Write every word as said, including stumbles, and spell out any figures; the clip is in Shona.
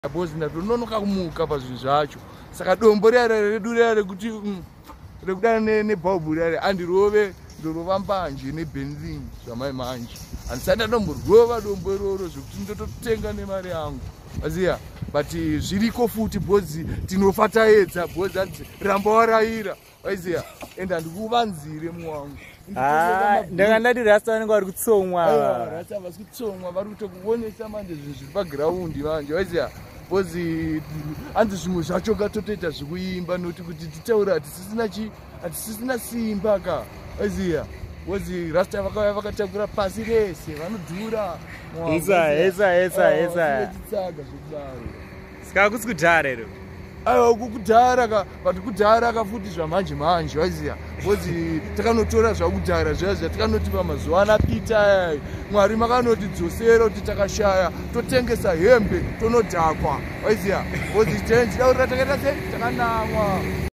Bozi na nonoka kumuka pazvinhu zvacho saka dombo riyare redu riyare kuti rekudana nebhaubhu riyare andirove ndorova mbanje nebenzini zvamai manje handisati ndomborova dombo iroro zvekuti ndototenga nemari yangu aziya but zviriko futi bhozi tinofa taedza bhozi hanzi ramba warayira waiziya ende handikuvanzire muwangu ndakandati rasta vanenge vari kutsomwa rasta vasi kutsomwa vari kutokuonesa manje zvinhu zviri pagiraundi manje waiziya bozi hanzi zvimwe zvacho katotoita zvekuimba noti kuti titaura hatisisina chi hatisisina simba ka waiziya bozi rasta vakauya vakatakura pasi rese vanodhura esa esa esa esa tsaga zvekudaro saka kusi kudhara ero aiwa kudhara ka but kudhara ka futi zvamanje manje waiziya bozi takanotora zvakudhara zviya zviya tikanoti pamazuva anapita mwari makanoti dzosera kuti takashaya totengesa hembe tonodhakwa waiziya bozi tenda kuti takaita sei takanamwa.